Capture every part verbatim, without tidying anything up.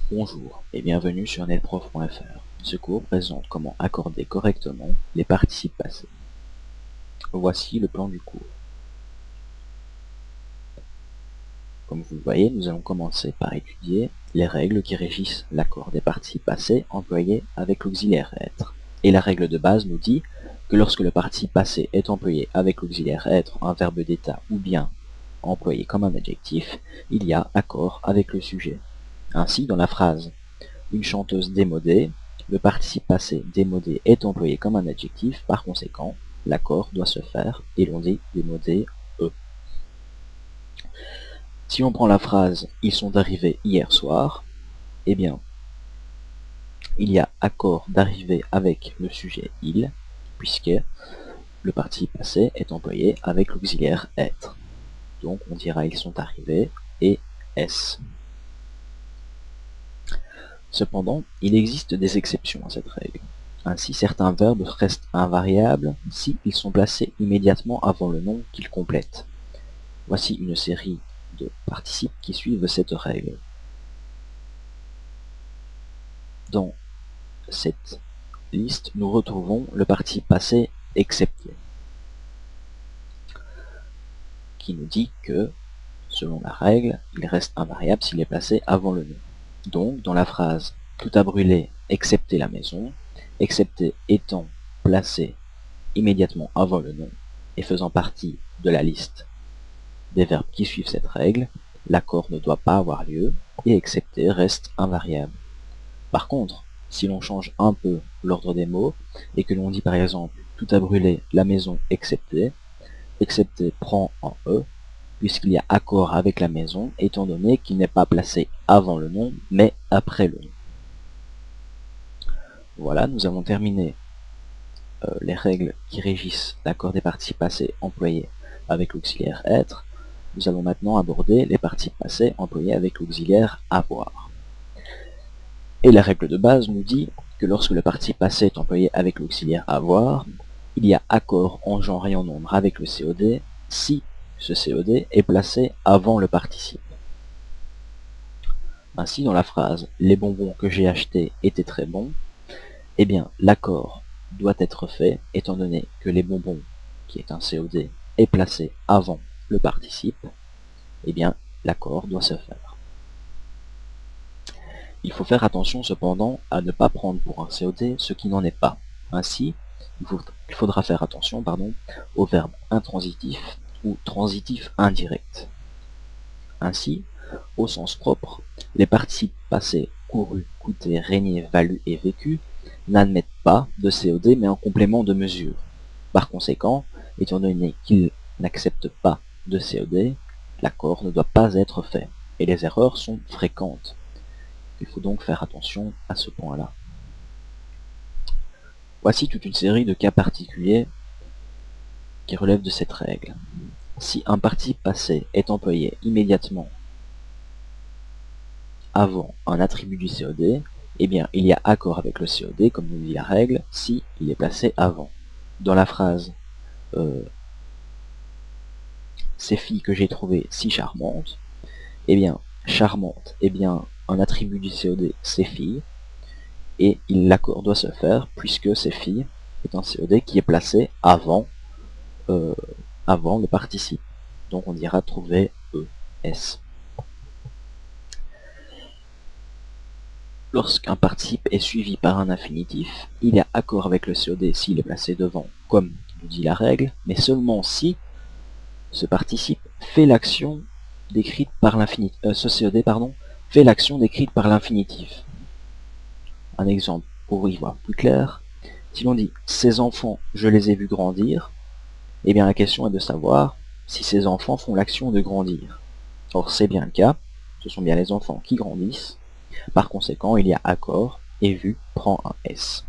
Bonjour et bienvenue sur netprof point F R. Ce cours présente comment accorder correctement les participes passés. Voici le plan du cours. Comme vous le voyez, nous allons commencer par étudier les règles qui régissent l'accord des participes passés employés avec l'auxiliaire être. Et la règle de base nous dit que lorsque le participe passé est employé avec l'auxiliaire être, un verbe d'état ou bien employé comme un adjectif, il y a accord avec le sujet. Ainsi, dans la phrase « Une chanteuse démodée », le participe passé démodé est employé comme un adjectif, par conséquent, l'accord doit se faire, et l'on dit démodé e. Si on prend la phrase « Ils sont arrivés hier soir », eh bien, il y a accord d'arriver avec le sujet « il », puisque le participe passé est employé avec l'auxiliaire « être ». Donc on dira « Ils sont arrivés » et « est ». Cependant, il existe des exceptions à cette règle. Ainsi, certains verbes restent invariables si ils sont placés immédiatement avant le nom qu'ils complètent. Voici une série de participes qui suivent cette règle. Dans cette liste, nous retrouvons le participe passé excepté, qui nous dit que, selon la règle, il reste invariable s'il est placé avant le nom. Donc, dans la phrase « Tout a brûlé, excepté la maison », excepté étant placé immédiatement avant le nom et faisant partie de la liste des verbes qui suivent cette règle, l'accord ne doit pas avoir lieu et excepté reste invariable. Par contre, si l'on change un peu l'ordre des mots et que l'on dit par exemple « Tout a brûlé, la maison excepté », excepté prend en E, puisqu'il y a accord avec la maison, étant donné qu'il n'est pas placé avant le nom, mais après le nom. Voilà, nous avons terminé euh, les règles qui régissent l'accord des participes passés employés avec l'auxiliaire être. Nous allons maintenant aborder les participes passés employés avec l'auxiliaire avoir. Et la règle de base nous dit que lorsque le participe passé est employé avec l'auxiliaire avoir, il y a accord en genre et en nombre avec le C O D si ce C O D est placé avant le participe. Ainsi, dans la phrase « Les bonbons que j'ai achetés étaient très bons », eh bien, l'accord doit être fait, étant donné que les bonbons, qui est un C O D, est placé avant le participe, eh bien, l'accord doit se faire. Il faut faire attention cependant à ne pas prendre pour un C O D ce qui n'en est pas. Ainsi, il faudra faire attention pardon, au verbe intransitif ou transitif indirect. Ainsi, au sens propre, les participes passés couru, coûté, régné, valu et vécu n'admettent pas de C O D mais en complément de mesure. Par conséquent, étant donné qu'ils n'acceptent pas de C O D, l'accord ne doit pas être fait, et les erreurs sont fréquentes. Il faut donc faire attention à ce point-là. Voici toute une série de cas particuliers qui relèvent de cette règle. Si un participe passé est employé immédiatement avant un attribut du C O D, eh bien il y a accord avec le C O D, comme nous dit la règle, si il est placé avant. Dans la phrase euh, « Ces filles que j'ai trouvées si charmantes », eh bien charmante est bien un attribut du C O D, ces filles, et l'accord doit se faire puisque ces filles est un C O D qui est placé avant euh, avant le participe. Donc on dira trouver E, S. Lorsqu'un participe est suivi par un infinitif, il y a accord avec le C O D s'il est placé devant, comme nous dit la règle, mais seulement si ce participe fait l'action décrite par l'infinitif. Euh, ce C O D, pardon, fait l'action décrite par l'infinitif. Un exemple pour y voir plus clair, si l'on dit « Ces enfants, je les ai vus grandir », eh bien la question est de savoir si ces enfants font l'action de grandir. Or c'est bien le cas, ce sont bien les enfants qui grandissent, par conséquent il y a accord et vu prend un S.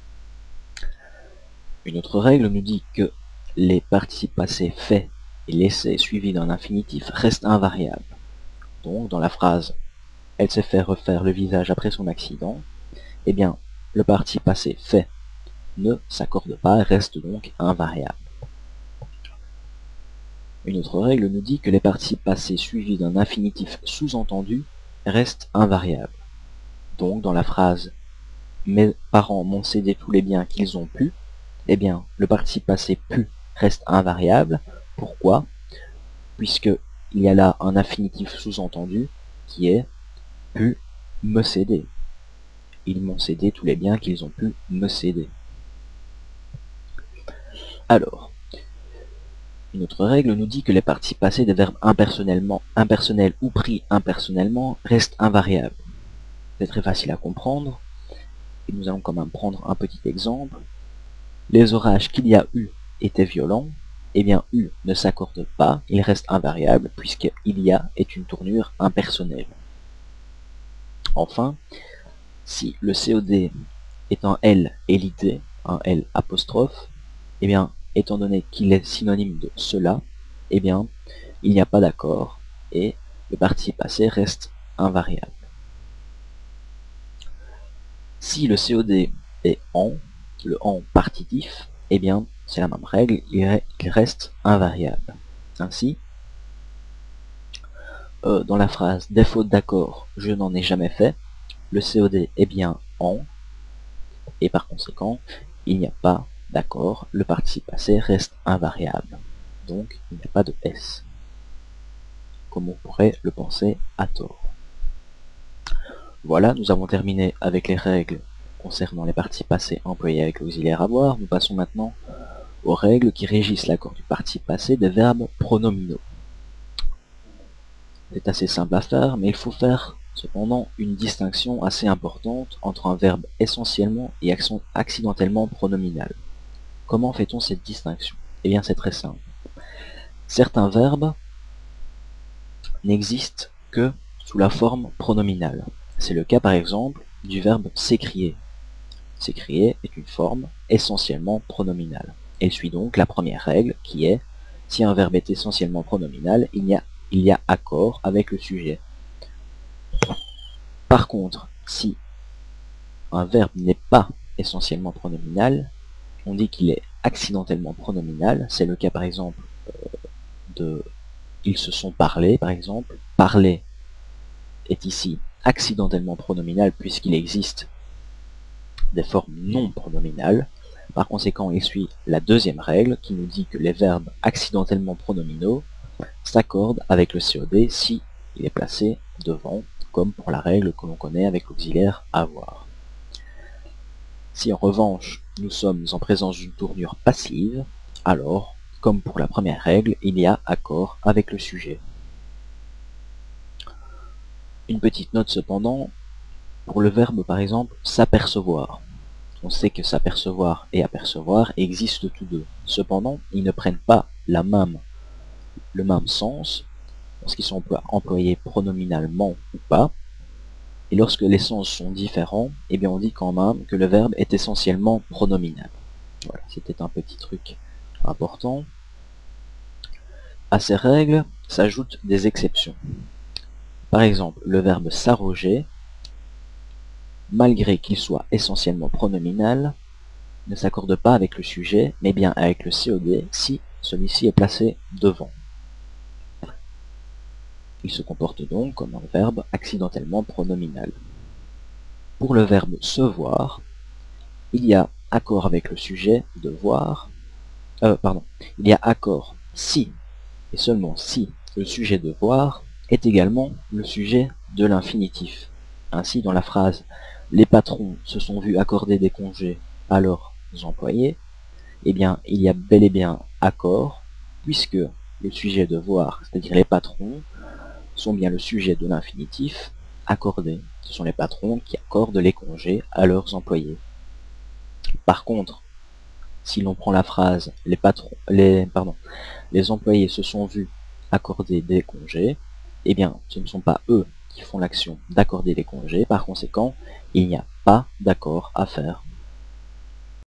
Une autre règle nous dit que les participes passés faits et laissés suivis d'un infinitif restent invariables. Donc dans la phrase « Elle s'est fait refaire le visage après son accident », eh bien le participe passé fait ne s'accorde pas et reste donc invariable. Une autre règle nous dit que les participes passés suivis d'un infinitif sous-entendu restent invariables. Donc dans la phrase « Mes parents m'ont cédé tous les biens qu'ils ont pu », eh bien le participe passé pu reste invariable. Pourquoi? Puisque il y a là un infinitif sous-entendu qui est « pu me céder ». Ils m'ont cédé tous les biens qu'ils ont pu me céder. Alors, une autre règle nous dit que les participes passés des verbes impersonnellement, impersonnels ou pris impersonnellement restent invariables. C'est très facile à comprendre, et nous allons quand même prendre un petit exemple. Les orages qu'il y a eu étaient violents, eh bien eu ne s'accorde pas, il reste invariable, puisque il y a est une tournure impersonnelle. Enfin, si le C O D est un L et l'I D, un L apostrophe, eh bien, étant donné qu'il est synonyme de cela, eh bien, il n'y a pas d'accord et le participe passé reste invariable. Si le C O D est en, le en partitif, eh bien, c'est la même règle, il reste invariable. Ainsi, euh, dans la phrase « des fautes d'accord, je n'en ai jamais fait », le C O D est bien en, et par conséquent, il n'y a pas d'accord, le participe passé reste invariable. Donc, il n'y a pas de S, comme on pourrait le penser à tort. Voilà, nous avons terminé avec les règles concernant les participes passés employés avec l'auxiliaire avoir. Nous passons maintenant aux règles qui régissent l'accord du participe passé des verbes pronominaux. C'est assez simple à faire, mais il faut faire cependant une distinction assez importante entre un verbe essentiellement et accidentellement pronominal. Comment fait-on cette distinction? Eh bien, c'est très simple. Certains verbes n'existent que sous la forme pronominale. C'est le cas par exemple du verbe s'écrier. S'écrier est une forme essentiellement pronominale. Elle suit donc la première règle qui est, si un verbe est essentiellement pronominal, il y a, il y a accord avec le sujet. Par contre, si un verbe n'est pas essentiellement pronominal, on dit qu'il est accidentellement pronominal. C'est le cas par exemple euh, de « ils se sont parlé » par exemple. « Parler » est ici accidentellement pronominal puisqu'il existe des formes non pronominales. Par conséquent, il suit la deuxième règle qui nous dit que les verbes accidentellement pronominaux s'accordent avec le C O D si il est placé devant, comme pour la règle que l'on connaît avec l'auxiliaire avoir. Si en revanche nous sommes en présence d'une tournure passive, alors, comme pour la première règle, il y a accord avec le sujet. Une petite note cependant, pour le verbe par exemple s'apercevoir. On sait que s'apercevoir et apercevoir existent tous deux. Cependant, ils ne prennent pas la même, le même sens lorsqu'ils sont employés pronominalement ou pas. Et lorsque les sens sont différents, eh bien on dit quand même que le verbe est essentiellement pronominal. Voilà, c'était un petit truc important. À ces règles s'ajoutent des exceptions. Par exemple, le verbe s'arroger, malgré qu'il soit essentiellement pronominal, ne s'accorde pas avec le sujet, mais bien avec le C O D si celui-ci est placé devant. Il se comporte donc comme un verbe accidentellement pronominal. Pour le verbe se voir, il y a accord avec le sujet de voir, euh, pardon, il y a accord si, et seulement si, le sujet de voir est également le sujet de l'infinitif. Ainsi, dans la phrase « Les patrons se sont vus accorder des congés à leurs employés », eh bien, il y a bel et bien accord, puisque le sujet de voir, c'est-à-dire les patrons, sont bien le sujet de l'infinitif accordé. Ce sont les patrons qui accordent les congés à leurs employés. Par contre, si l'on prend la phrase les patrons, les, pardon, les employés se sont vus accorder des congés, eh bien, ce ne sont pas eux qui font l'action d'accorder les congés. Par conséquent, il n'y a pas d'accord à faire